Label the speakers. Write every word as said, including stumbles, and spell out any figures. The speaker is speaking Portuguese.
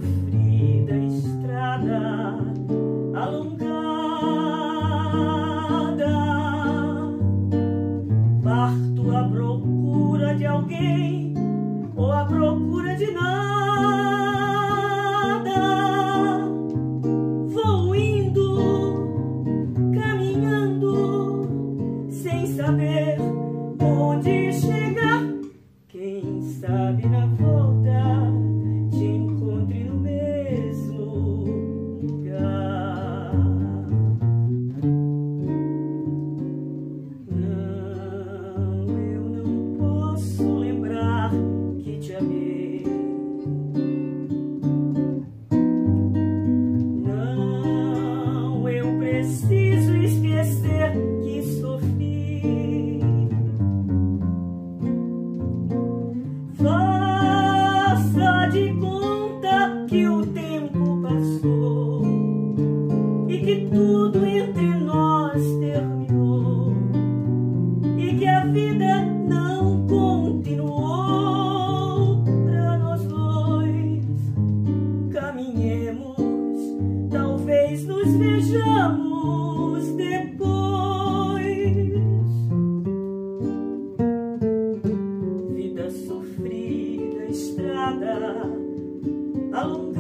Speaker 1: sofrida estrada alongada, parto à procura de alguém ou à procura de nada. Vou indo, caminhando, sem saber onde chegar. Quem sabe na volta te encontre no mesmo lugar. Não, eu não posso lembrar que te amei. Não, eu preciso esquecer que sofri. Faça de conta que o tempo passou e que tudo entre nós terminou e que a vida não continuou pra nós dois. Caminhemos, talvez nos vejamos depois. Vida sofrida, estrada alongada,